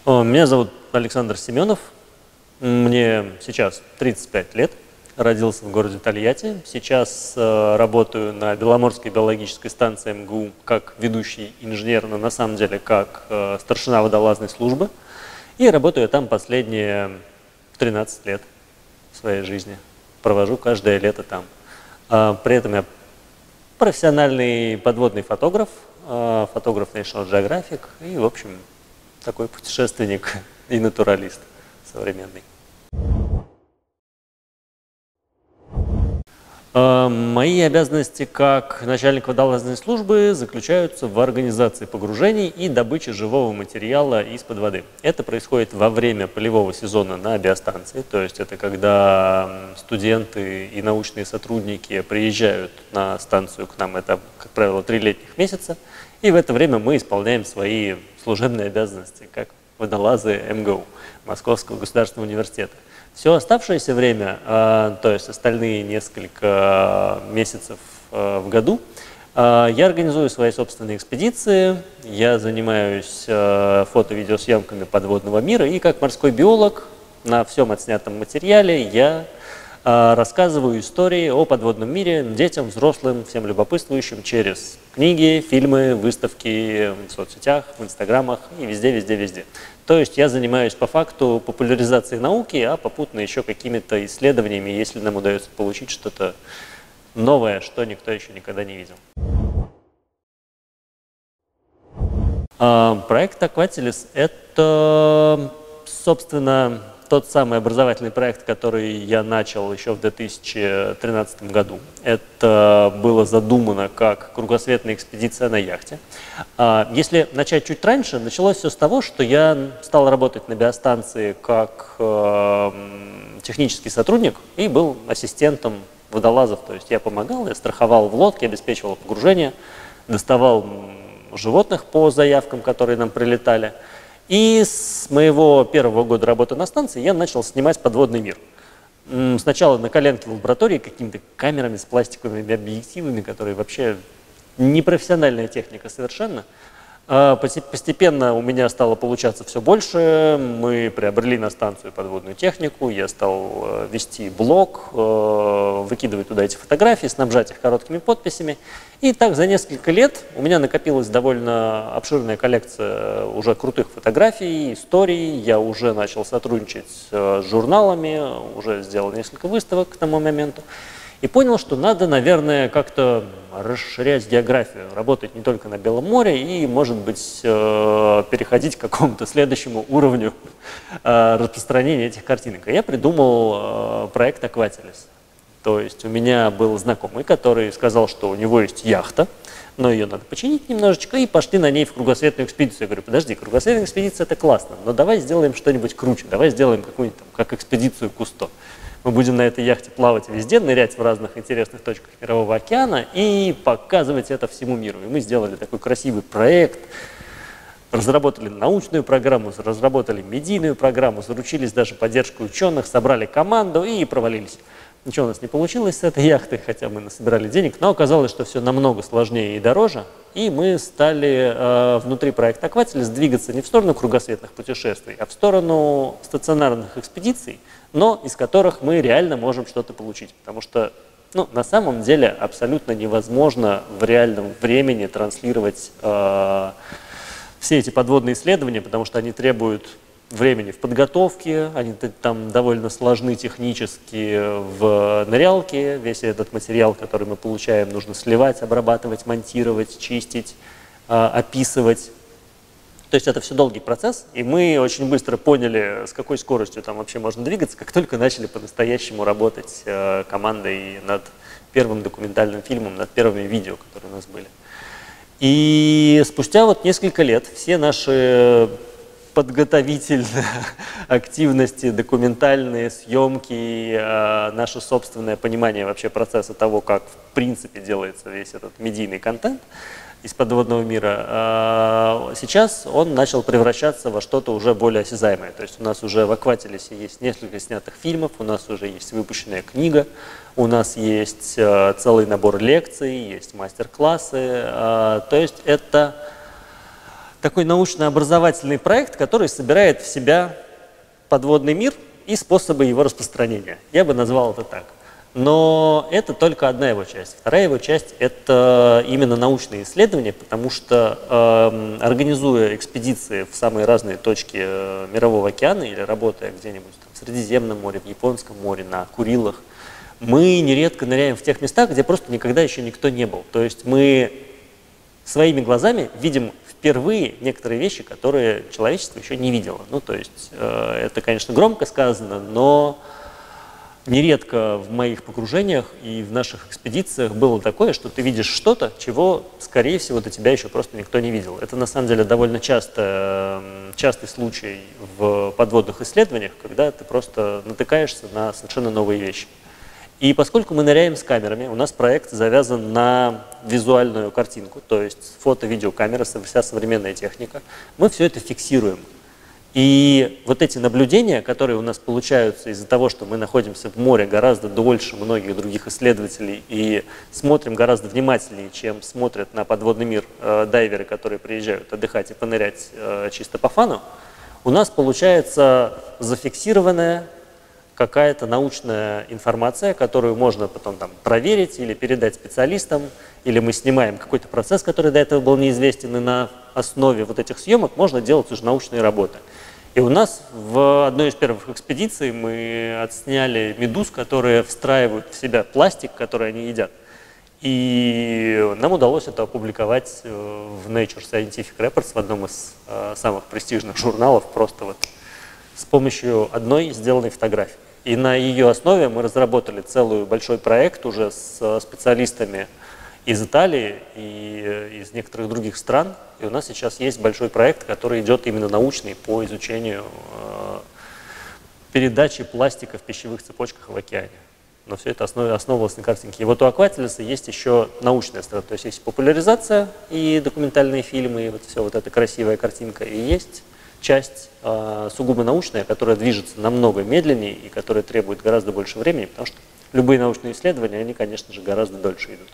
Меня зовут Александр Семенов. Мне сейчас 35 лет. Родился в городе Тольятти. Сейчас работаю на Беломорской биологической станции МГУ как ведущий инженер, но на самом деле как старшина водолазной службы. И работаю там последние 13 лет в своей жизни. Провожу каждое лето там. При этом я профессиональный подводный фотограф, фотограф National Geographic и, в общем, такой путешественник и натуралист современный. Мои обязанности как начальник водолазной службы заключаются в организации погружений и добыче живого материала из-под воды. Это происходит во время полевого сезона на биостанции, то есть это когда студенты и научные сотрудники приезжают на станцию к нам, это, как правило, 3 летних месяца, и в это время мы исполняем свои служебные обязанности, как водолазы МГУ, Московского государственного университета. Все оставшееся время, то есть остальные несколько месяцев в году, я организую свои собственные экспедиции, я занимаюсь фото-видеосъемками подводного мира, и как морской биолог на всем отснятом материале я рассказываю истории о подводном мире детям, взрослым, всем любопытствующим через книги, фильмы, выставки в соцсетях, в инстаграмах и везде. То есть я занимаюсь по факту популяризацией науки, а попутно еще какими-то исследованиями, если нам удается получить что-то новое, что никто еще никогда не видел. Проект Aquatilis — это, собственно, тот самый образовательный проект, который я начал еще в 2013 году. Это было задумано как кругосветная экспедиция на яхте. Если начать чуть раньше, началось все с того, что я стал работать на биостанции как технический сотрудник и был ассистентом водолазов. То есть я помогал, я страховал в лодке, обеспечивал погружение, доставал животных по заявкам, которые нам прилетали. И с моего первого года работы на станции я начал снимать подводный мир. Сначала на коленке в лаборатории какими-то камерами с пластиковыми объективами, которые вообще непрофессиональная техника совершенно. Постепенно у меня стало получаться все больше. Мы приобрели на станцию подводную технику, я стал вести блог, выкидывать туда эти фотографии, снабжать их короткими подписями. И так за несколько лет у меня накопилась довольно обширная коллекция уже крутых фотографий, историй. Я уже начал сотрудничать с журналами, уже сделал несколько выставок к тому моменту. И понял, что надо, наверное, как-то расширять географию, работать не только на Белом море и, может быть, переходить к какому-то следующему уровню распространения этих картинок. И я придумал проект Aquatilis. То есть у меня был знакомый, который сказал, что у него есть яхта, но ее надо починить немножечко, и пошли на ней в кругосветную экспедицию. Я говорю, подожди, кругосветная экспедиция — это классно, но давай сделаем что-нибудь круче, давай сделаем какую-нибудь, как экспедицию Кусто. Мы будем на этой яхте плавать везде, нырять в разных интересных точках Мирового океана и показывать это всему миру. И мы сделали такой красивый проект, разработали научную программу, разработали медийную программу, заручились даже поддержкой ученых, собрали команду и провалились. Ничего у нас не получилось с этой яхтой, хотя мы насобирали денег, но оказалось, что все намного сложнее и дороже. И мы стали внутри проекта Aquatilis двигаться не в сторону кругосветных путешествий, а в сторону стационарных экспедиций, но из которых мы реально можем что-то получить. Потому что на самом деле абсолютно невозможно в реальном времени транслировать все эти подводные исследования, потому что они требуют времени в подготовке, они там довольно сложны технически в нырялке. Весь этот материал, который мы получаем, нужно сливать, обрабатывать, монтировать, чистить, описывать. То есть это все долгий процесс, и мы очень быстро поняли, с какой скоростью там вообще можно двигаться, как только начали по-настоящему работать командой над первым документальным фильмом, над первыми видео, которые у нас были. И спустя вот несколько лет все наши подготовительные активности, документальные съемки, наше собственное понимание вообще процесса того, как в принципе делается весь этот медийный контент из подводного мира, сейчас он начал превращаться во что-то уже более осязаемое. То есть у нас уже в Aquatilis есть несколько снятых фильмов, у нас уже есть выпущенная книга, у нас есть целый набор лекций, есть мастер-классы. То есть это такой научно-образовательный проект, который собирает в себя подводный мир и способы его распространения. Я бы назвал это так. Но это только одна его часть. Вторая его часть – это именно научные исследования, потому что, организуя экспедиции в самые разные точки Мирового океана или работая где-нибудь в Средиземном море, в Японском море, на Курилах, мы нередко ныряем в тех местах, где просто никогда еще никто не был. То есть мы своими глазами видим впервые некоторые вещи, которые человечество еще не видело. Ну, то есть это, конечно, громко сказано, но нередко в моих погружениях и в наших экспедициях было такое, что ты видишь что-то, чего, скорее всего, до тебя еще просто никто не видел. Это, на самом деле, довольно частый случай в подводных исследованиях, когда ты просто натыкаешься на совершенно новые вещи. И поскольку мы ныряем с камерами, у нас проект завязан на визуальную картинку, то есть фото-видеокамера, вся современная техника, мы все это фиксируем. И вот эти наблюдения, которые у нас получаются из-за того, что мы находимся в море гораздо дольше многих других исследователей и смотрим гораздо внимательнее, чем смотрят на подводный мир дайверы, которые приезжают отдыхать и понырять чисто по фану, у нас получается зафиксированная какая-то научная информация, которую можно потом там проверить или передать специалистам, или мы снимаем какой-то процесс, который до этого был неизвестен, и на основе вот этих съемок можно делать уже научные работы. И у нас в одной из первых экспедиций мы отсняли медуз, которые встраивают в себя пластик, который они едят. И нам удалось это опубликовать в Nature Scientific Reports, в одном из самых престижных журналов, просто вот с помощью одной сделанной фотографии. И на ее основе мы разработали целый большой проект уже с специалистами из Италии и из некоторых других стран. И у нас сейчас есть большой проект, который идет именно научный по изучению передачи пластика в пищевых цепочках в океане. Но все это основывалось на картинке. И вот у Aquatilis есть еще научная сторона. То есть есть популяризация и документальные фильмы, и вот все вот эта красивая картинка. И есть часть сугубо научная, которая движется намного медленнее и которая требует гораздо больше времени, потому что любые научные исследования, они, конечно же, гораздо дольше идут.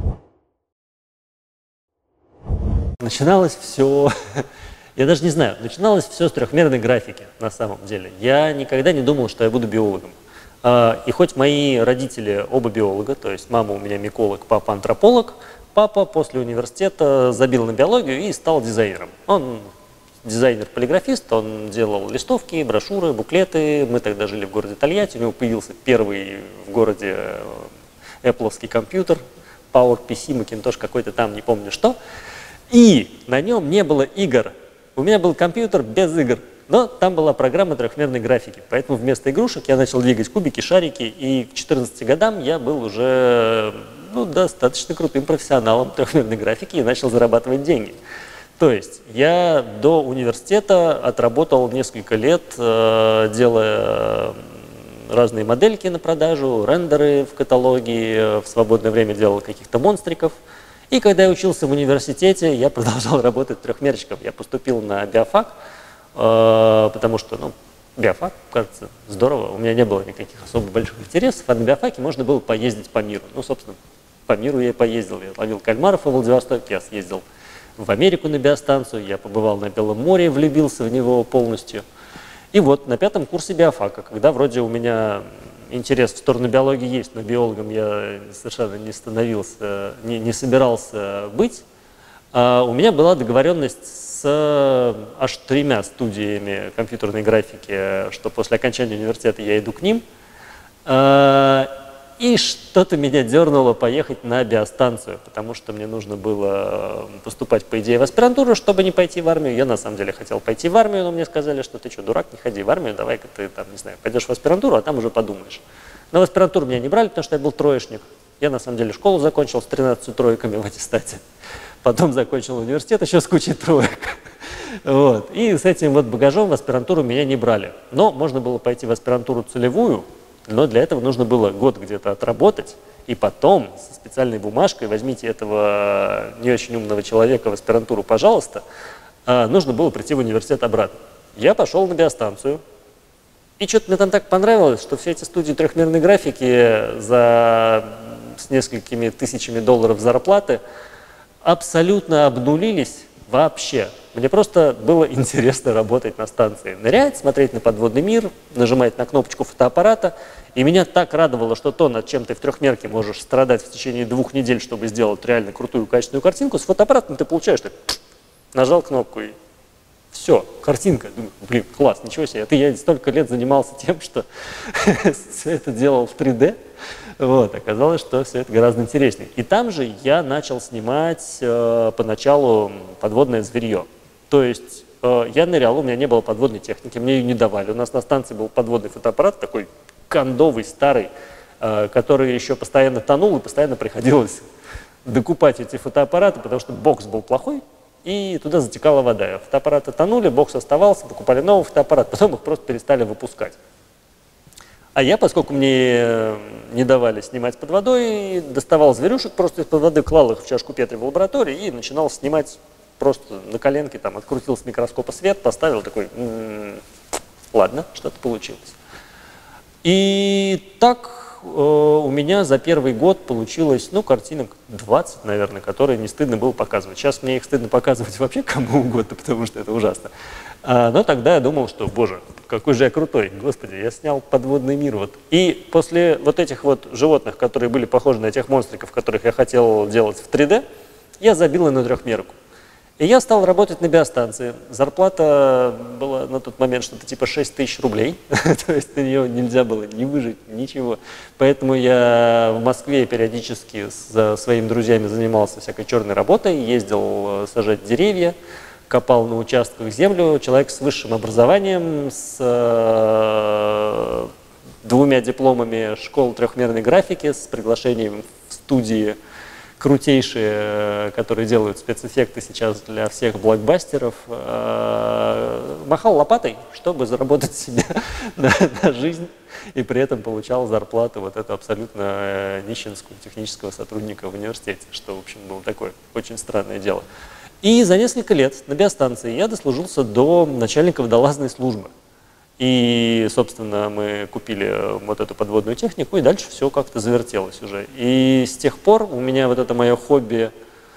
Начиналось все, я даже не знаю, начиналось все с трехмерной графики на самом деле. Я никогда не думал, что я буду биологом. И хоть мои родители оба биолога, то есть мама у меня миколог, папа антрополог, папа после университета забил на биологию и стал дизайнером. Он дизайнер-полиграфист, он делал листовки, брошюры, буклеты. Мы тогда жили в городе Тольятти, у него появился первый в городе Apple-овский компьютер, PowerPC, Macintosh какой-то там, не помню что. И на нем не было игр. У меня был компьютер без игр, но там была программа трехмерной графики. Поэтому вместо игрушек я начал двигать кубики, шарики, и к 14 годам я был уже достаточно крутым профессионалом трехмерной графики и начал зарабатывать деньги. То есть я до университета отработал несколько лет, делая разные модельки на продажу, рендеры в каталоге, в свободное время делал каких-то монстриков. И когда я учился в университете, я продолжал работать трехмерщиком. Я поступил на биофак, потому что, биофак, кажется, здорово. У меня не было никаких особо больших интересов, а на биофаке можно было поездить по миру. Собственно, по миру я и поездил. Я ловил кальмаров во Владивостоке, я съездил в Америку на биостанцию, я побывал на Белом море, влюбился в него полностью. И вот на 5-м курсе биофака, когда вроде у меня интерес в сторону биологии есть, но биологом я совершенно не собирался быть, у меня была договоренность с аж 3 студиями компьютерной графики, что после окончания университета я иду к ним. И что-то меня дернуло поехать на биостанцию, потому что мне нужно было поступать, по идее, в аспирантуру, чтобы не пойти в армию. Я на самом деле хотел пойти в армию, но мне сказали, что ты что, дурак, не ходи в армию, давай-ка ты там, не знаю, пойдешь в аспирантуру, а там уже подумаешь. Но в аспирантуру меня не брали, потому что я был троечник. Я на самом деле школу закончил с 13 тройками в аттестате. Потом закончил университет еще с кучей троек. Вот. И с этим вот багажом в аспирантуру меня не брали. Но можно было пойти в аспирантуру целевую, но для этого нужно было год где-то отработать, и потом со специальной бумажкой возьмите этого не очень умного человека в аспирантуру, пожалуйста, нужно было прийти в университет обратно. Я пошел на биостанцию, и что-то мне там так понравилось, что все эти студии трехмерной графики с несколькими тысячами долларов зарплаты абсолютно обнулились вообще. Мне просто было интересно работать на станции. Нырять, смотреть на подводный мир, нажимать на кнопочку фотоаппарата. И меня так радовало, что то, над чем ты в трехмерке можешь страдать в течение 2 недель, чтобы сделать реально крутую, качественную картинку, с фотоаппаратом ты получаешь, так, нажал кнопку и все, картинка. Думаю, блин, класс, ничего себе. Это я столько лет занимался тем, что все это делал в 3D. Вот, оказалось, что все это гораздо интереснее. И там же я начал снимать поначалу подводное зверье. То есть я нырял, у меня не было подводной техники, мне ее не давали. У нас на станции был подводный фотоаппарат, такой кондовый, старый, который еще постоянно тонул, и постоянно приходилось докупать эти фотоаппараты, потому что бокс был плохой, и туда затекала вода. Фотоаппараты тонули, бокс оставался, покупали новый фотоаппарат, потом их просто перестали выпускать. А я, поскольку мне не давали снимать под водой, доставал зверюшек просто из-под воды, клал их в чашку Петри в лаборатории и начинал снимать просто на коленке, там, открутил с микроскопа свет, поставил такой, ладно, что-то получилось. И так у меня за первый год получилось, ну, картинок 20, наверное, которые не стыдно было показывать. Сейчас мне их стыдно показывать вообще кому угодно, потому что это ужасно. Но тогда я думал, что, боже, какой же я крутой, господи, я снял подводный мир. Вот. И после вот этих вот животных, которые были похожи на тех монстриков, которых я хотел делать в 3D, я забил на трехмерку. И я стал работать на биостанции. Зарплата была на тот момент что-то типа 6 тысяч рублей, то есть на нее нельзя было ни выжить, ничего. Поэтому я в Москве периодически со своими друзьями занимался всякой черной работой, ездил сажать деревья, копал на участках землю. Человек с высшим образованием, с 2 дипломами школ трехмерной графики, с приглашением в студии крутейшие, которые делают спецэффекты сейчас для всех блокбастеров, махал лопатой, чтобы заработать себе на жизнь, и при этом получал зарплату вот эту абсолютно нищенскую технического сотрудника в университете, что, в общем, было такое очень странное дело. И за несколько лет на биостанции я дослужился до начальника водолазной службы. И, собственно, мы купили вот эту подводную технику, и дальше все как-то завертелось уже. И с тех пор у меня вот это мое хобби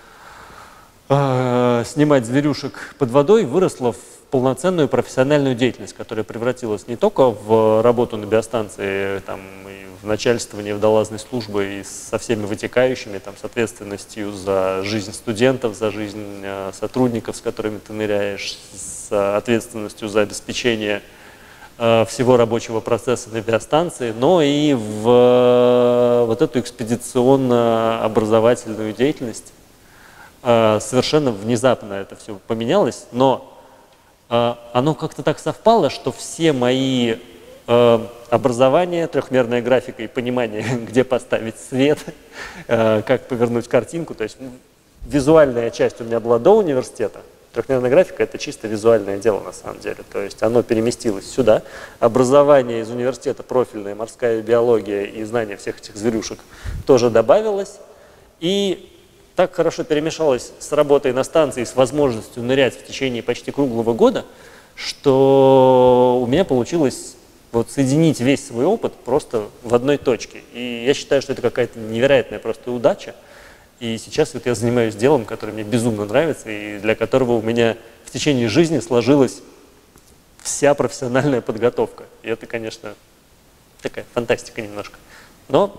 снимать зверюшек под водой выросло в полноценную профессиональную деятельность, которая превратилась не только в работу на биостанции, там, и в начальствование водолазной службы и со всеми вытекающими, там, с ответственностью за жизнь студентов, за жизнь сотрудников, с которыми ты ныряешь, с ответственностью за обеспечение всего рабочего процесса на биостанции, но и в вот эту экспедиционно-образовательную деятельность. Совершенно внезапно это все поменялось, но оно как-то так совпало, что все мои образование, трехмерная графика и понимание, где поставить свет, как повернуть картинку, то есть визуальная часть у меня была до университета. Трехмерная графика – это чисто визуальное дело на самом деле, то есть оно переместилось сюда. Образование из университета, профильная морская биология и знание всех этих зверюшек тоже добавилось. И так хорошо перемешалось с работой на станции, с возможностью нырять в течение почти круглого года, что у меня получилось вот соединить весь свой опыт просто в одной точке. И я считаю, что это какая-то невероятная просто удача. И сейчас вот я занимаюсь делом, которое мне безумно нравится, и для которого у меня в течение жизни сложилась вся профессиональная подготовка. И это, конечно, такая фантастика немножко. Но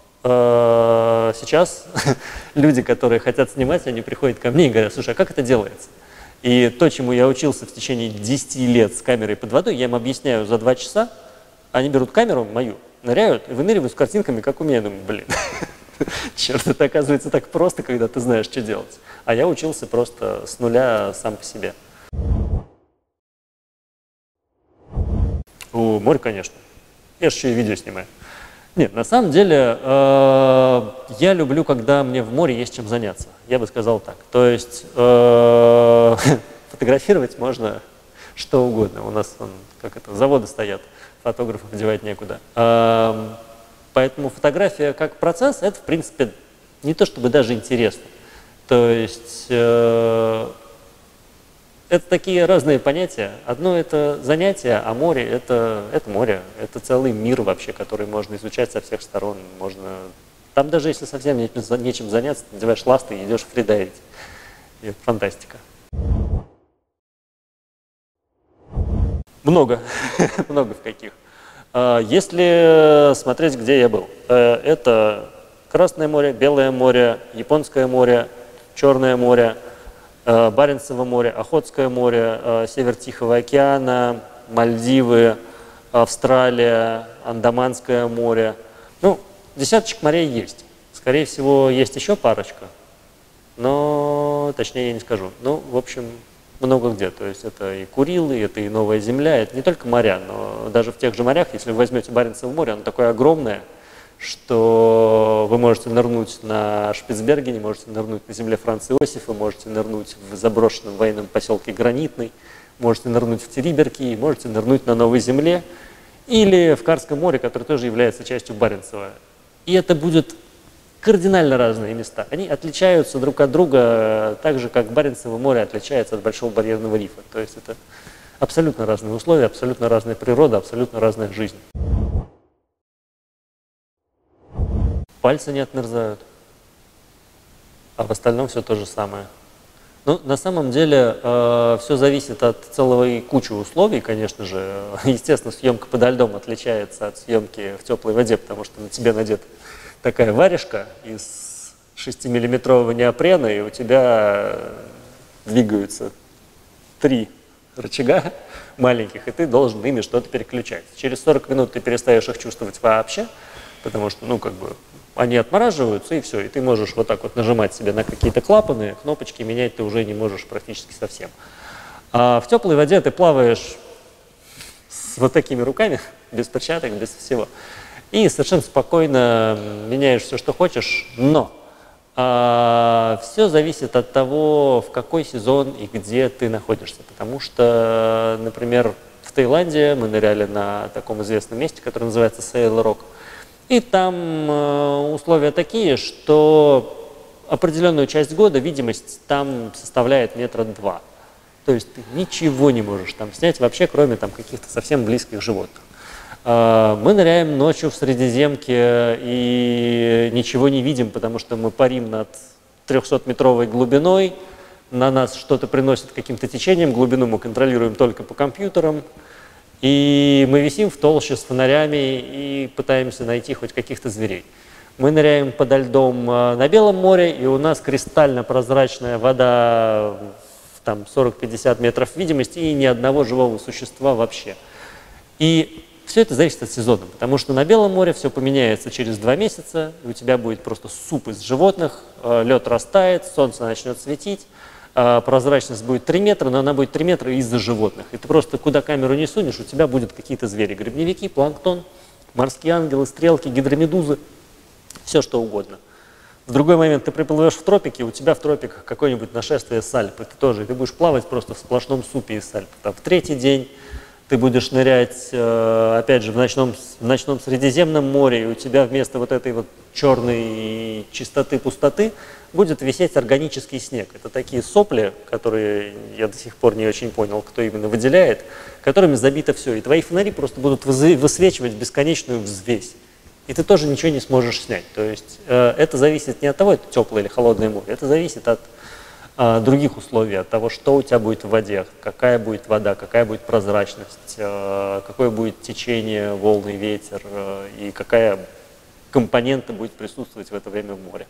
сейчас люди, которые хотят снимать, они приходят ко мне и говорят: слушай, а как это делается? И то, чему я учился в течение 10 лет с камерой под водой, я им объясняю за 2 часа, они берут камеру мою, ныряют и выныривают с картинками, как у меня. Я думаю, блин. Черт, это оказывается так просто, когда ты знаешь, что делать. А я учился просто с нуля сам по себе. Море, конечно. Я же еще и видео снимаю. Нет, на самом деле, я люблю, когда мне в море есть чем заняться. Я бы сказал так. То есть фотографировать можно что угодно. У нас заводы стоят, фотографов девать некуда. Поэтому фотография как процесс, это, в принципе, не то чтобы даже интересно. То есть это такие разные понятия. Одно – это занятие, а море – это море. Это целый мир вообще, который можно изучать со всех сторон. Там даже если совсем нечем заняться, ты надеваешь ласты и идешь фридайвить. И это фантастика. Много, много в каких. Если смотреть, где я был, это Красное море, Белое море, Японское море, Черное море, Баренцево море, Охотское море, север Тихого океана, Мальдивы, Австралия, Андаманское море. Ну, десяточек морей есть. Скорее всего, есть еще парочка, но точнее я не скажу. Ну, в общем, много где. То есть это и Курилы, это и Новая Земля, это не только моря, но даже в тех же морях, если вы возьмете Баренцево море, оно такое огромное, что вы можете нырнуть на Шпицбергене, можете нырнуть на земле Франца Иосифа, можете нырнуть в заброшенном военном поселке Гранитный, можете нырнуть в Териберки, можете нырнуть на Новой Земле или в Карском море, которое тоже является частью Баренцева. И это будет кардинально разные места. Они отличаются друг от друга так же, как Баренцево море отличается от Большого барьерного рифа. То есть это абсолютно разные условия, абсолютно разная природа, абсолютно разная жизнь. Пальцы не отмерзают, а в остальном все то же самое. Ну, на самом деле все зависит от целой кучи условий, конечно же. Естественно, съемка подо льдом отличается от съемки в теплой воде, потому что на тебе надета такая варежка из 6-миллиметрового неопрена, и у тебя двигаются 3 рычага маленьких, и ты должен ими что-то переключать. Через 40 минут ты перестаешь их чувствовать вообще, потому что, ну, как бы, они отмораживаются, и все, и ты можешь вот так вот нажимать себе на какие-то клапаны, кнопочки менять ты уже не можешь практически совсем. А в теплой воде ты плаваешь с вот такими руками, без перчаток, без всего. И совершенно спокойно меняешь все, что хочешь, но все зависит от того, в какой сезон и где ты находишься. Потому что, например, в Таиланде мы ныряли на таком известном месте, которое называется Sail Rock. И там условия такие, что определенную часть года видимость там составляет 2 метра. То есть ты ничего не можешь там снять вообще, кроме там каких-то совсем близких животных. Мы ныряем ночью в Средиземке и ничего не видим, потому что мы парим над 300-метровой глубиной, на нас что-то приносит каким-то течением, глубину мы контролируем только по компьютерам, и мы висим в толще с фонарями и пытаемся найти хоть каких-то зверей. Мы ныряем подо льдом на Белом море, и у нас кристально прозрачная вода, там 40-50 метров видимости, и ни одного живого существа вообще. И все это зависит от сезона, потому что на Белом море все поменяется через 2 месяца, и у тебя будет просто суп из животных, лед растает, солнце начнет светить, прозрачность будет 3 метра, но она будет 3 метра из-за животных. И ты просто куда камеру не сунешь, у тебя будут какие-то звери, грибневики, планктон, морские ангелы, стрелки, гидромедузы, все что угодно. В другой момент ты приплывешь в тропики, у тебя в тропиках какое-нибудь нашествие сальп, и ты будешь плавать просто в сплошном супе из сальп. Там, в 3-й день ты будешь нырять, опять же, в ночном Средиземном море, и у тебя вместо вот этой вот черной чистоты, пустоты будет висеть органический снег. Это такие сопли, которые я до сих пор не очень понял, кто именно выделяет, которыми забито все. И твои фонари просто будут высвечивать бесконечную взвесь. И ты тоже ничего не сможешь снять. То есть это зависит не от того, это теплое или холодное море, это зависит от других условий, от того, что у тебя будет в воде, какая будет вода, какая будет прозрачность, какое будет течение, волны, ветер и какая компонента будет присутствовать в это время в море.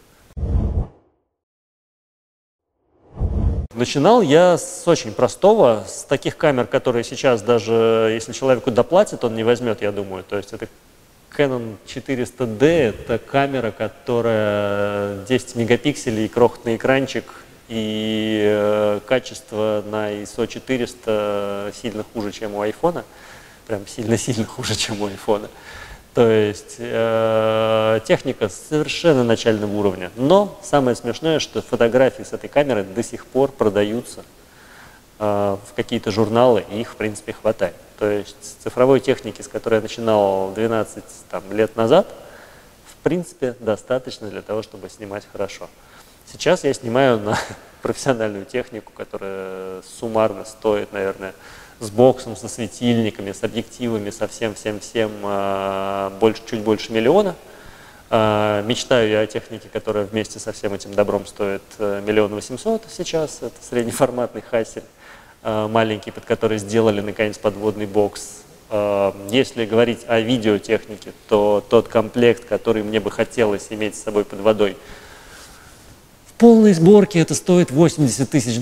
Начинал я с очень простого, с таких камер, которые сейчас даже, если человеку доплатит, он не возьмет, я думаю. То есть это Canon 400D, это камера, которая 10 мегапикселей, крохотный экранчик, и качество на ISO 400 сильно хуже, чем у айфона. Прям сильно-сильно хуже, чем у айфона. То есть техника совершенно начального уровня. Но самое смешное, что фотографии с этой камеры до сих пор продаются в какие-то журналы, и их в принципе хватает. То есть цифровой техники, с которой я начинал 12 лет назад, в принципе достаточно для того, чтобы снимать хорошо. Сейчас я снимаю на профессиональную технику, которая суммарно стоит, наверное, с боксом, со светильниками, с объективами, со всем-всем-всем чуть больше миллиона. Мечтаю я о технике, которая вместе со всем этим добром стоит 1 800 000 сейчас, это среднеформатный Hasselblad. маленький, под который сделали, наконец, подводный бокс. Если говорить о видеотехнике, то тот комплект, который мне бы хотелось иметь с собой под водой, в полной сборке это стоит $80 тысяч.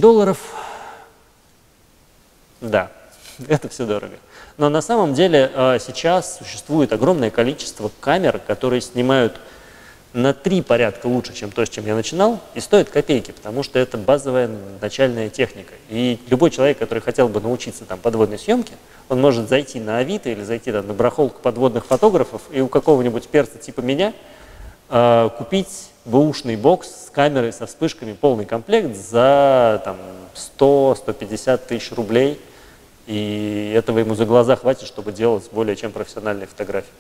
Да, это все дорого. Но на самом деле сейчас существует огромное количество камер, которые снимают на 3 порядка лучше, чем то, с чем я начинал, и стоят копейки, потому что это базовая начальная техника. И любой человек, который хотел бы научиться там подводной съемке, он может зайти на Авито или зайти там, на барахолку подводных фотографов и у какого-нибудь перца типа меня купить бэушный бокс с камерой, со вспышками, полный комплект за 100-150 тысяч рублей. И этого ему за глаза хватит, чтобы делать более чем профессиональные фотографии.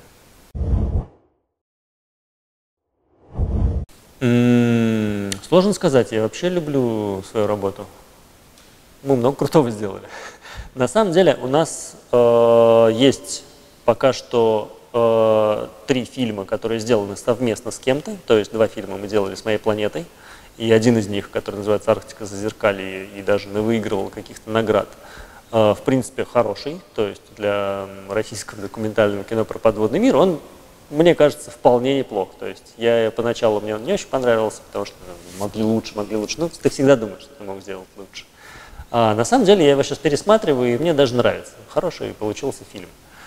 Сложно сказать, я вообще люблю свою работу. Мы много крутого сделали. На самом деле у нас есть пока что 3 фильма, которые сделаны совместно с кем-то. То есть 2 фильма мы делали с моей планетой. И один из них, который называется «Арктика зазеркалье» и даже выигрывал каких-то наград, в принципе, хороший. То есть для российского документального кино про подводный мир он, мне кажется, вполне неплох. То есть поначалу мне он не очень понравился, потому что могли лучше. Ну, ты всегда думаешь, что ты мог сделать лучше. А на самом деле я его сейчас пересматриваю, и мне даже нравится. Хороший получился фильм.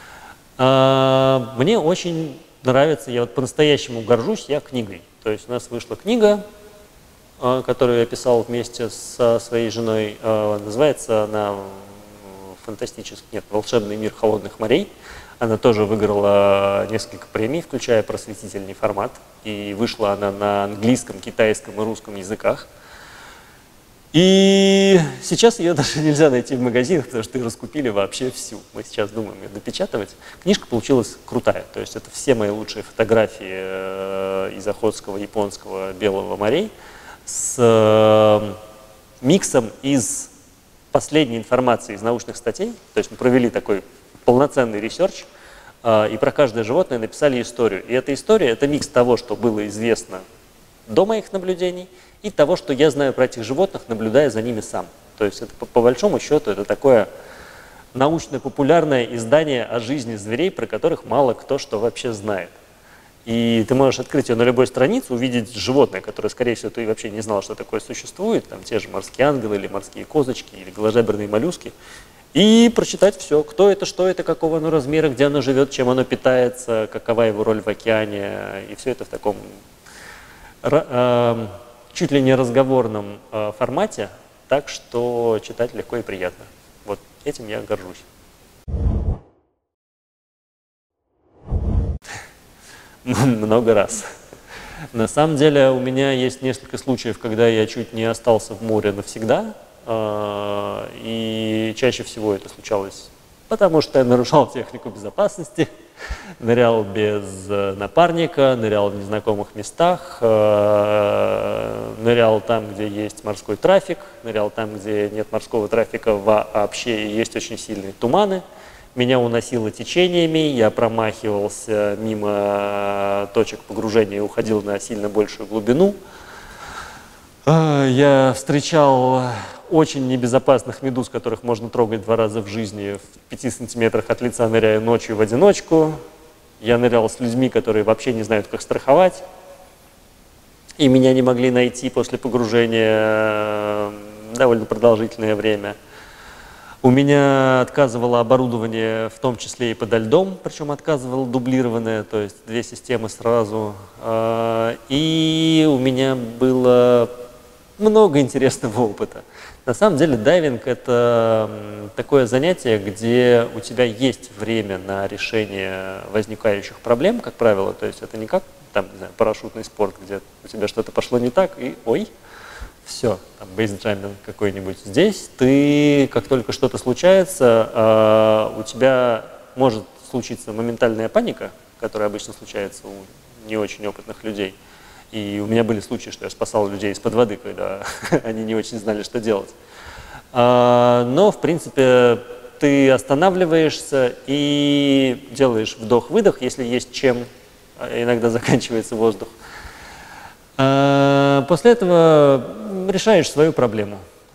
Мне очень нравится, я вот по-настоящему горжусь я книгой. То есть у нас вышла книга, которую я писал вместе со своей женой. Называется она «Волшебный мир холодных морей». Она тоже выиграла несколько премий, включая просветительный формат. И вышла она на английском, китайском и русском языках. И сейчас ее даже нельзя найти в магазинах, потому что ее раскупили вообще всю. Мы сейчас думаем ее допечатывать. Книжка получилась крутая. То есть это все мои лучшие фотографии из Охотского, японского, Белого морей с миксом из последней информации из научных статей. То есть мы провели такой полноценный ресерч, и про каждое животное написали историю. И эта история – это микс того, что было известно до моих наблюдений, и того, что я знаю про этих животных, наблюдая за ними сам. То есть это, по большому счету, это такое научно-популярное издание о жизни зверей, про которых мало кто что вообще знает. И ты можешь открыть ее на любой странице, увидеть животное, которое, скорее всего, ты вообще не знал, что такое существует, там те же морские ангелы, или морские козочки, или голожаберные моллюски, и прочитать все, кто это, что это, какого оно размера, где оно живет, чем оно питается, какова его роль в океане, и все это в таком чуть ли не разговорном формате, так что читать легко и приятно. Вот этим я горжусь. Много раз. На самом деле у меня есть несколько случаев, когда я чуть не остался в море навсегда, и чаще всего это случалось, потому что я нарушал технику безопасности, нырял без напарника, нырял в незнакомых местах, нырял там, где есть морской трафик, нырял там, где нет морского трафика вообще, и есть очень сильные туманы. Меня уносило течениями, я промахивался мимо точек погружения и уходил на сильно большую глубину. Я встречал очень небезопасных медуз, которых можно трогать 2 раза в жизни, в 5 сантиметрах от лица, ныряя ночью в одиночку. Я нырял с людьми, которые вообще не знают, как страховать. И меня не могли найти после погружения довольно продолжительное время. У меня отказывало оборудование, в том числе и подо льдом, причем отказывало дублированное, то есть 2 системы сразу. И у меня было много интересного опыта. На самом деле дайвинг – это такое занятие, где у тебя есть время на решение возникающих проблем, как правило. То есть это не как там, не знаю, парашютный спорт, где у тебя что-то пошло не так, и ой, все, там бейсджампинг какой-нибудь. Здесь ты, как только что-то случается, у тебя может случиться моментальная паника, которая обычно случается у не очень опытных людей. И у меня были случаи, что я спасал людей из-под воды, когда они не очень знали, что делать. Но, в принципе, ты останавливаешься и делаешь вдох-выдох, если есть чем, иногда заканчивается воздух. После этого решаешь свою проблему.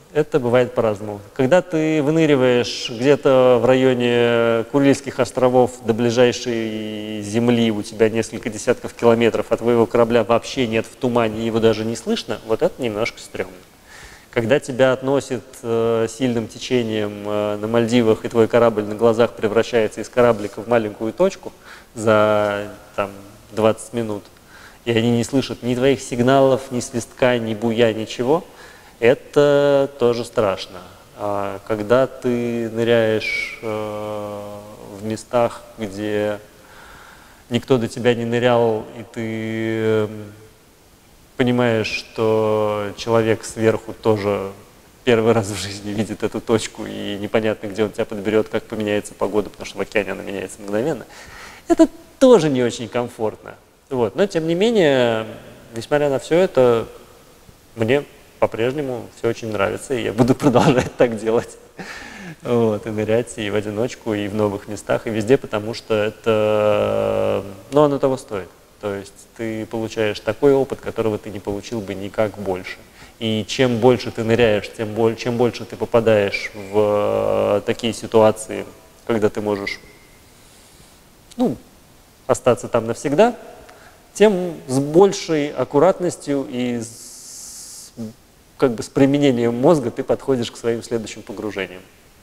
Это бывает по-разному. Когда ты выныриваешь где-то в районе Курильских островов до ближайшей земли, у тебя несколько десятков километров, а твоего корабля вообще нет в тумане, его даже не слышно, вот это немножко стрёмно. Когда тебя относит сильным течением на Мальдивах, и твой корабль на глазах превращается из кораблика в маленькую точку за там, 20 минут, и они не слышат ни твоих сигналов, ни свистка, ни буя, ничего, это тоже страшно. А когда ты ныряешь в местах, где никто до тебя не нырял, и ты понимаешь, что человек сверху тоже первый раз в жизни видит эту точку, и непонятно, где он тебя подберет, как поменяется погода, потому что в океане она меняется мгновенно, это тоже не очень комфортно. Вот. Но, тем не менее, несмотря на все это, мне по-прежнему все очень нравится, и я буду продолжать так делать. Вот, и нырять и в одиночку, и в новых местах, и везде, потому что это, ну, оно того стоит. То есть ты получаешь такой опыт, которого ты не получил бы никак больше. И чем больше ты ныряешь, чем больше ты попадаешь в такие ситуации, когда ты можешь, ну, остаться там навсегда, тем с большей аккуратностью и как бы с применением мозга ты подходишь к своим следующим погружениям.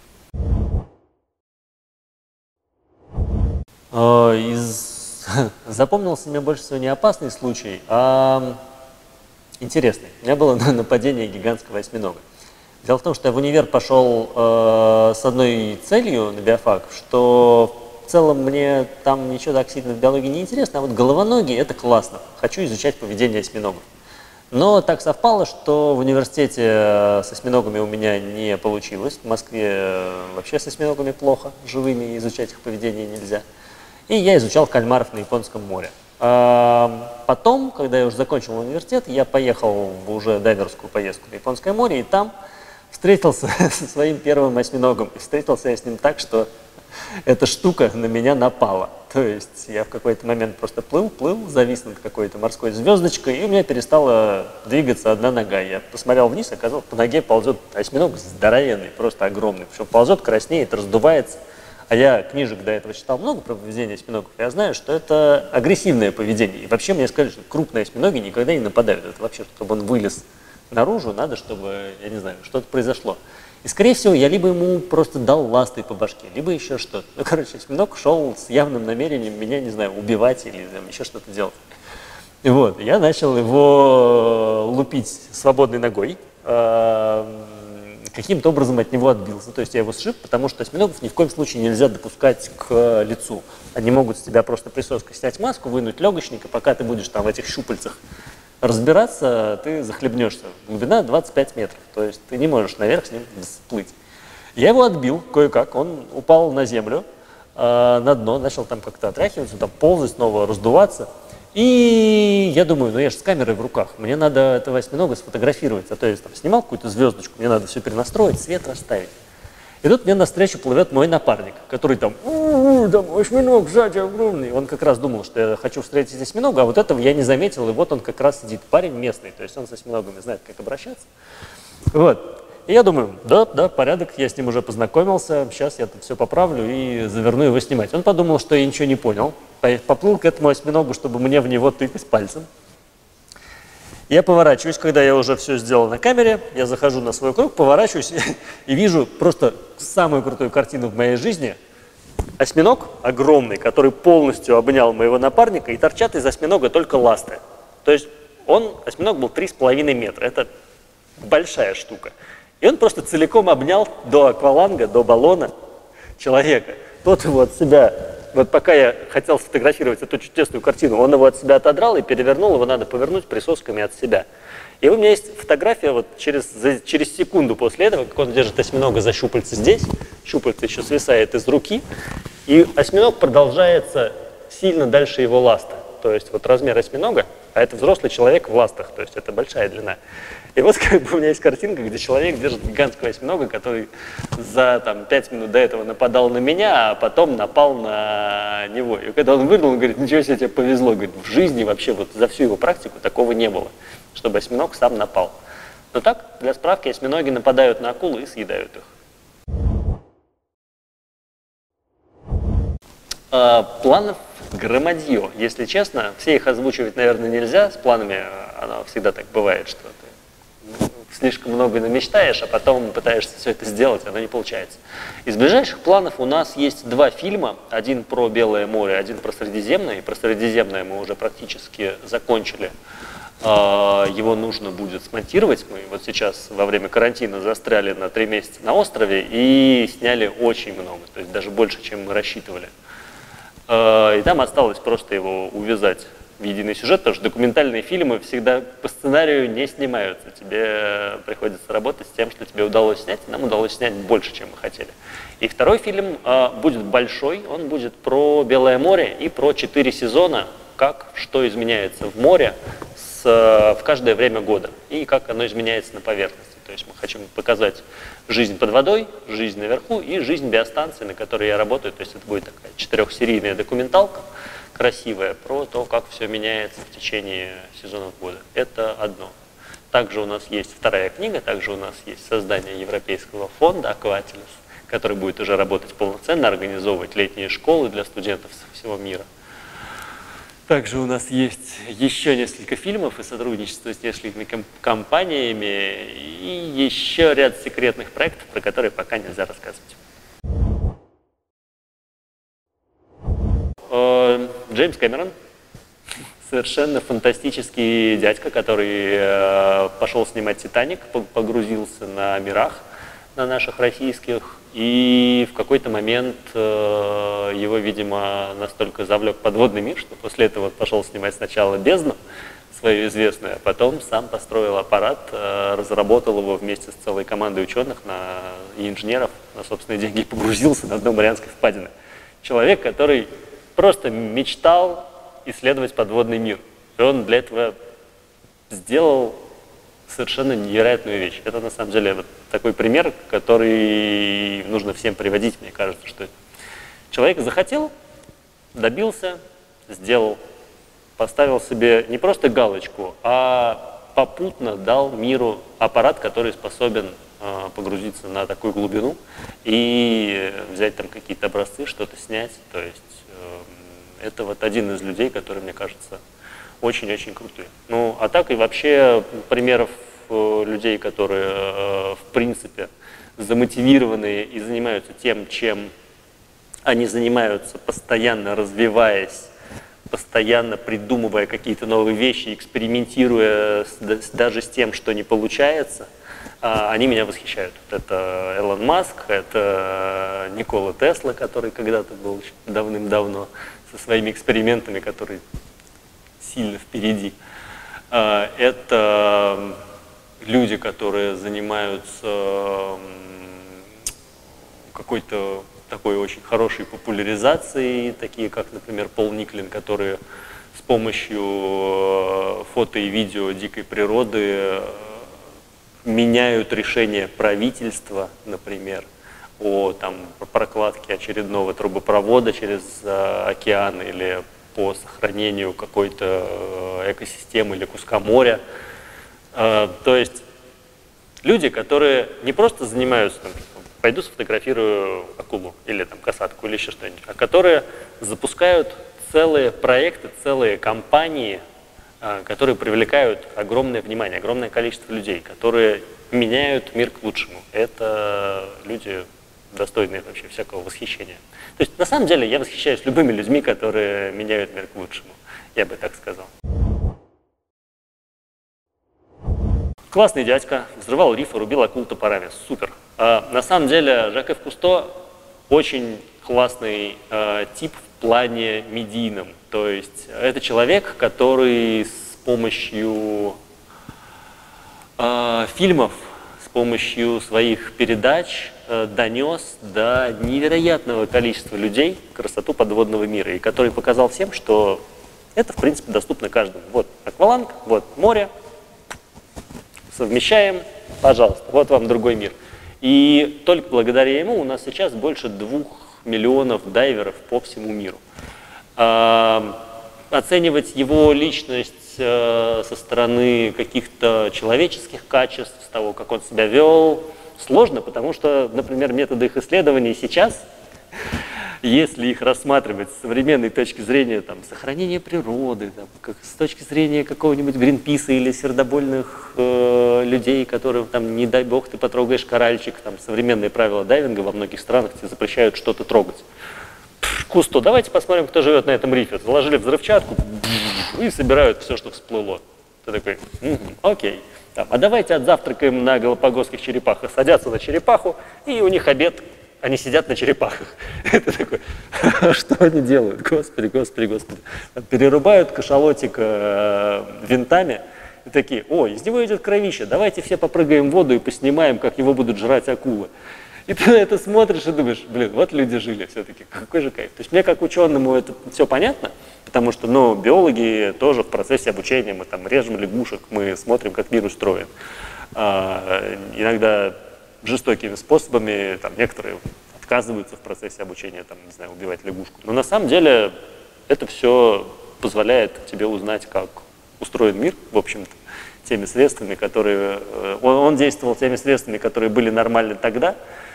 Запомнился мне больше всего не опасный случай, а интересный. У меня было нападение гигантского осьминога. Дело в том, что я в универ пошел с одной целью на биофак, что в целом мне там ничего так сильно в биологии не интересно, а вот головоногие — это классно. Хочу изучать поведение осьминогов. Но так совпало, что в университете с осьминогами у меня не получилось. В Москве вообще с осьминогами плохо, живыми, изучать их поведение нельзя. И я изучал кальмаров на Японском море. Потом, когда я уже закончил университет, я поехал в уже дайверскую поездку на Японское море, и там встретился со своим первым осьминогом. И встретился я с ним так, что эта штука на меня напала. То есть я в какой-то момент просто плыл, завис над какой-то морской звездочкой, и у меня перестала двигаться одна нога. Я посмотрел вниз, оказалось, по ноге ползет осьминог здоровенный, просто огромный. Причем ползет, краснеет, раздувается. А я книжек до этого читал много про поведение осьминогов. Я знаю, что это агрессивное поведение. И вообще мне сказали, что крупные осьминоги никогда не нападают. Это вообще, чтобы он вылез наружу, надо, чтобы, я не знаю, что-то произошло. И, скорее всего, я либо ему просто дал ластой по башке, либо еще что-то. Ну, короче, осьминог шел с явным намерением меня, не знаю, убивать или там, еще что-то делать. И вот, я начал его лупить свободной ногой. Каким-то образом от него отбился. То есть я его сшиб, потому что осьминогов ни в коем случае нельзя допускать к лицу. Они могут с тебя просто присоской снять маску, вынуть легочник, и пока ты будешь там в этих щупальцах разбираться, ты захлебнешься. Глубина 25 метров, то есть ты не можешь наверх с ним всплыть. Я его отбил кое-как, он упал на землю, на дно, начал там как-то отряхиваться, там ползать снова, раздуваться. И я думаю, ну я же с камерой в руках, мне надо этого осьминога сфотографировать. А то я там снимал какую-то звездочку, мне надо все перенастроить, свет расставить. И тут мне навстречу плывет мой напарник, который там осьминог сзади огромный. Он как раз думал, что я хочу встретить осьминога, а вот этого я не заметил, и вот он как раз сидит. Парень местный, то есть он с осьминогами знает, как обращаться. Вот. И я думаю, да, порядок, я с ним уже познакомился, сейчас я тут все поправлю и заверну его снимать. Он подумал, что я ничего не понял, поплыл к этому осьминогу, чтобы мне в него тыкать пальцем. Я поворачиваюсь, когда я уже все сделал на камере, я захожу на свой круг, поворачиваюсь и вижу просто самую крутую картину в моей жизни. Осьминог огромный, который полностью обнял моего напарника, и торчат из осьминога только ласты. То есть осьминог был 3,5 метра, это большая штука. И он просто целиком обнял до акваланга, до баллона человека. Тот его от себя, вот пока я хотел сфотографировать эту чудесную картину, он его от себя отодрал и перевернул, его надо повернуть присосками от себя. И у меня есть фотография вот через секунду после этого, как он держит осьминога за щупальце здесь, щупальце еще свисает из руки, и осьминог продолжается сильно дальше его ласта. То есть вот размер осьминога, а это взрослый человек в ластах, то есть это большая длина. И вот как бы у меня есть картинка, где человек держит гигантского осьминога, который за 5 минут до этого нападал на меня, а потом напал на него. И когда он вынул, он говорит, ничего себе, тебе повезло. Говорит, в жизни вообще вот за всю его практику такого не было, чтобы осьминог сам напал. Но так, для справки, осьминоги нападают на акулы и съедают их. Планов громадье. Если честно, все их озвучивать, наверное, нельзя. С планами оно всегда так бывает, что ты слишком много намечтаешь, а потом пытаешься все это сделать, оно не получается. Из ближайших планов у нас есть два фильма. Один про Белое море, один про Средиземное. И про Средиземное мы уже практически закончили. Его нужно будет смонтировать. Мы вот сейчас во время карантина застряли на 3 месяца на острове и сняли очень много, то есть даже больше, чем мы рассчитывали. И там осталось просто его увязать в единый сюжет, потому что документальные фильмы всегда по сценарию не снимаются. Тебе приходится работать с тем, что тебе удалось снять. Нам удалось снять больше, чем мы хотели. И второй фильм будет большой, он будет про Белое море и про 4 сезона, как, что изменяется в море в каждое время года и как оно изменяется на поверхности. То есть мы хотим показать жизнь под водой, жизнь наверху и жизнь биостанции, на которой я работаю. То есть это будет такая 4-серийная документалка, красивая, про то, как все меняется в течение сезонов года. Это одно. Также у нас есть вторая книга, также у нас есть создание Европейского фонда «Аквателис», который будет уже работать полноценно, организовывать летние школы для студентов со всего мира. Также у нас есть еще несколько фильмов и сотрудничество с несколькими компаниями и еще ряд секретных проектов, про которые пока нельзя рассказывать. Джеймс Кэмерон, совершенно фантастический дядька, который пошел снимать «Титаник», погрузился на мирах, на наших российских, и в какой-то момент его, видимо, настолько завлек подводный мир, что после этого пошел снимать сначала «Бездну», свою известную, а потом сам построил аппарат, разработал его вместе с целой командой ученых и инженеров на собственные деньги и погрузился на дно Марианской впадины. Человек, который просто мечтал исследовать подводный мир. И он для этого сделал совершенно невероятную вещь. Это на самом деле вот такой пример, который нужно всем приводить, мне кажется, что человек захотел, добился, сделал, поставил себе не просто галочку, а попутно дал миру аппарат, который способен погрузиться на такую глубину и взять там какие-то образцы, что-то снять. То есть это вот один из людей, который, мне кажется, очень-очень крутой. Ну, а так и вообще примеров людей, которые, в принципе, замотивированные и занимаются тем, чем они занимаются, постоянно развиваясь, постоянно придумывая какие-то новые вещи, экспериментируя даже с тем, что не получается, они меня восхищают. Это Элон Маск, это Никола Тесла, который когда-то был давным-давно со своими экспериментами, которые сильно впереди. Это люди, которые занимаются какой-то такой очень хорошей популяризацией, такие как, например, Пол Никлин, которые с помощью фото и видео дикой природы меняют решение правительства, например, о прокладке очередного трубопровода через океан или по сохранению какой-то экосистемы или куска моря. То есть люди, которые не просто занимаются, пойду сфотографирую акулу или касатку или еще что-нибудь, а которые запускают целые проекты, целые компании, которые привлекают огромное внимание, огромное количество людей, которые меняют мир к лучшему. Это люди достойные вообще всякого восхищения. То есть, на самом деле, я восхищаюсь любыми людьми, которые меняют мир к лучшему. Я бы так сказал. Классный дядька, взрывал рифы, рубил акул топорами. Супер. На самом деле, Жак-Ив Кусто очень классный тип в плане медийном. То есть, это человек, который с помощью фильмов, с помощью своих передач донес до невероятного количества людей красоту подводного мира, и который показал всем, что это, в принципе, доступно каждому. Вот акваланг, вот море, совмещаем, пожалуйста, вот вам другой мир. И только благодаря ему у нас сейчас больше 2 миллионов дайверов по всему миру. Оценивать его личность со стороны каких-то человеческих качеств, с того, как он себя вел, сложно, потому что, например, методы их исследований сейчас, если их рассматривать с современной точки зрения там, сохранения природы, там, с точки зрения какого-нибудь Гринписа или сердобольных людей, которым, там, не дай бог, ты потрогаешь коральчик, там, современные правила дайвинга во многих странах тебе запрещают что-то трогать. Кусто, давайте посмотрим, кто живет на этом рифе. Заложили взрывчатку и собирают все, что всплыло. Ты такой, окей. Там, а давайте отзавтракаем на галапагосских черепахах. Садятся на черепаху, и у них обед. Они сидят на черепахах. Это такой, что они делают? Господи, господи, господи. Перерубают кашалотик винтами и такие, о, из него идет кровище, давайте все попрыгаем в воду и поснимаем, как его будут жрать акулы. И ты на это смотришь и думаешь, блин, вот люди жили все-таки, какой же кайф. То есть мне как ученому это все понятно, потому что, ну, биологи тоже в процессе обучения, мы там режем лягушек, мы смотрим, как мир устроен. Иногда жестокими способами, там, некоторые отказываются в процессе обучения, там, не знаю, убивать лягушку. Но на самом деле это все позволяет тебе узнать, как устроен мир, в общем-то, теми средствами, которые... Он действовал теми средствами, которые были нормальны тогда,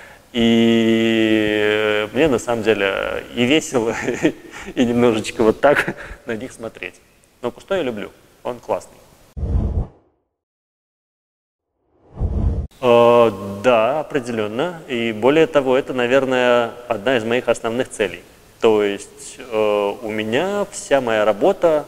и мне на самом деле и весело, и немножечко вот так на них смотреть. Но Кусто я люблю, он классный. Да, определенно. И более того, это, наверное, одна из моих основных целей. То есть у меня вся моя работа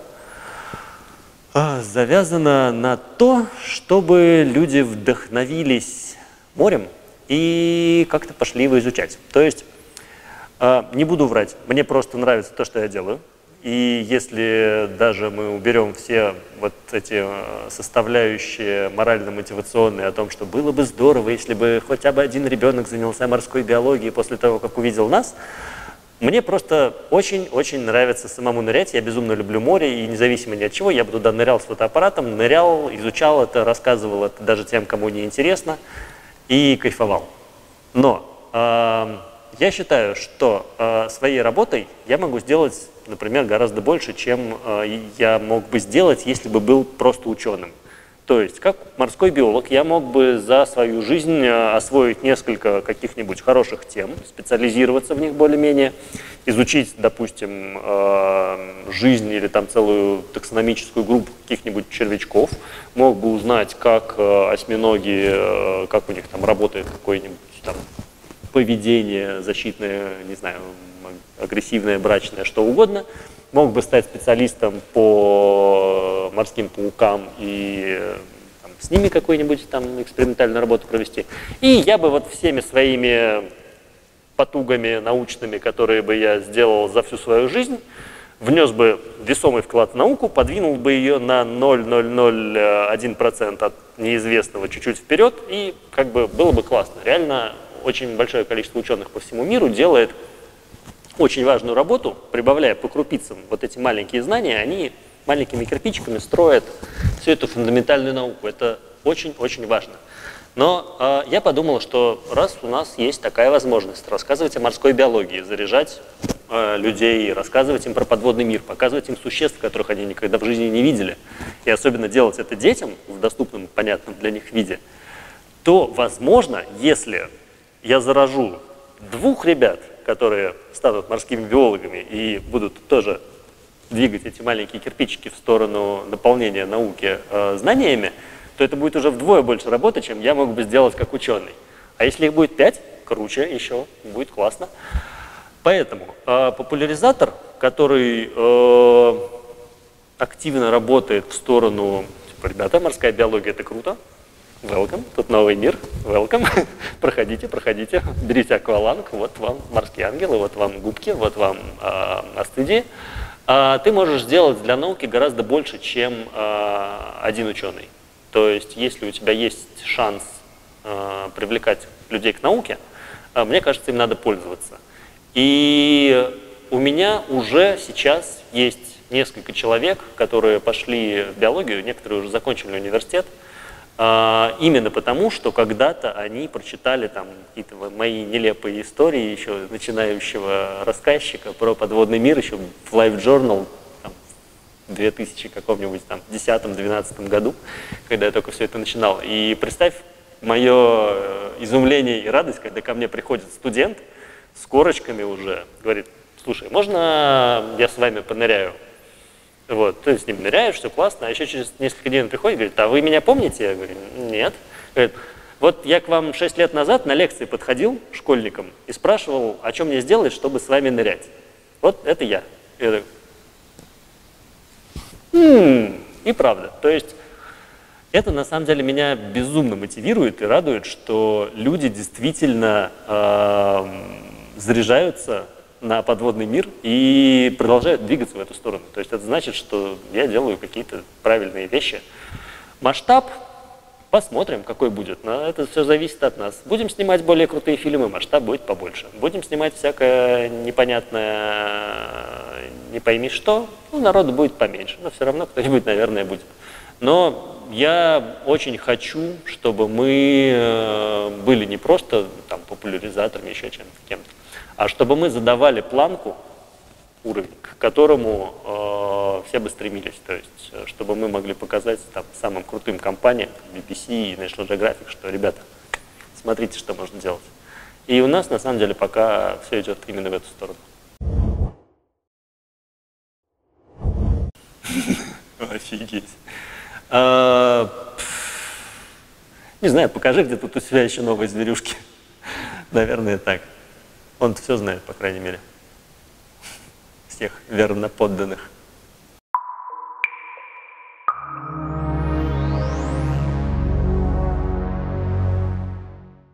завязана на то, чтобы люди вдохновились морем и как-то пошли его изучать. То есть, не буду врать, мне просто нравится то, что я делаю. И если даже мы уберем все вот эти составляющие морально-мотивационные о том, что было бы здорово, если бы хотя бы один ребенок занялся морской биологией после того, как увидел нас, мне просто очень-очень нравится самому нырять. Я безумно люблю море, и независимо ни от чего, я бы туда нырял с фотоаппаратом, нырял, изучал это, рассказывал это даже тем, кому не интересно, и кайфовал. Но я считаю, что своей работой я могу сделать, например, гораздо больше, чем я мог бы сделать, если бы был просто ученым. То есть, как морской биолог, я мог бы за свою жизнь освоить несколько каких-нибудь хороших тем, специализироваться в них более-менее, изучить, допустим, жизнь или там целую таксономическую группу каких-нибудь червячков, мог бы узнать, как осьминоги, как у них там работает какой-нибудь там поведение защитное, не знаю, агрессивное, брачное, что угодно, мог бы стать специалистом по морским паукам и там, с ними какую-нибудь там экспериментальную работу провести. И я бы вот всеми своими потугами научными, которые бы я сделал за всю свою жизнь, внес бы весомый вклад в науку, подвинул бы ее на 0,001% от неизвестного чуть-чуть вперед, и как бы было бы классно. Реально очень большое количество ученых по всему миру делает очень важную работу, прибавляя по крупицам вот эти маленькие знания, они маленькими кирпичиками строят всю эту фундаментальную науку. Это очень-очень важно. Но я подумал, что раз у нас есть такая возможность рассказывать о морской биологии, заряжать людей, рассказывать им про подводный мир, показывать им существ, которых они никогда в жизни не видели, и особенно делать это детям в доступном, понятном для них виде, то, возможно, если я заражу 2 ребят, которые станут морскими биологами и будут тоже двигать эти маленькие кирпичики в сторону наполнения науки знаниями, то это будет уже вдвое больше работы, чем я мог бы сделать как ученый. А если их будет 5, круче еще, будет классно. Поэтому популяризатор, который активно работает в сторону, типа, ребята, морская биология — это круто, welcome, тут новый мир, welcome, проходите, проходите, берите акваланг, вот вам морские ангелы, вот вам губки, вот вам астидии. Ты можешь сделать для науки гораздо больше, чем один ученый. То есть, если у тебя есть шанс привлекать людей к науке, мне кажется, им надо пользоваться. И у меня уже сейчас есть несколько человек, которые пошли в биологию, некоторые уже закончили университет, именно потому, что когда-то они прочитали там какие-то мои нелепые истории еще начинающего рассказчика про подводный мир еще в Life Journal там, в в 2000 каком-нибудь там 10-12 году, когда я только все это начинал. И представь мое изумление и радость, когда ко мне приходит студент с корочками уже, говорит: слушай, можно я с вами поныряю? Вот, ты с ним ныряешь, все классно, а еще через несколько дней он приходит и говорит: а вы меня помните? Я говорю: нет. Говорит: вот я к вам 6 лет назад на лекции подходил школьникам и спрашивал, о чем мне сделать, чтобы с вами нырять. Вот это я. Я так, и правда. То есть это на самом деле меня безумно мотивирует и радует, что люди действительно заряжаются на подводный мир и продолжают двигаться в эту сторону. То есть это значит, что я делаю какие-то правильные вещи. Масштаб посмотрим, какой будет. Но это все зависит от нас. Будем снимать более крутые фильмы, масштаб будет побольше. Будем снимать всякое непонятное, не пойми что, ну, народу будет поменьше. Но все равно кто-нибудь, наверное, будет. Но я очень хочу, чтобы мы были не просто там популяризаторами, еще чем-то, кем-то, а чтобы мы задавали планку, уровень, к которому все бы стремились. То есть, чтобы мы могли показать там самым крутым компаниям, BBC и National Geographic, что, ребята, смотрите, что можно делать. И у нас, на самом деле, пока все идет именно в эту сторону. Офигеть. Не знаю, покажи, где тут у себя еще новые зверюшки. Наверное, так. Он все знает, по крайней мере. Всех верноподданных.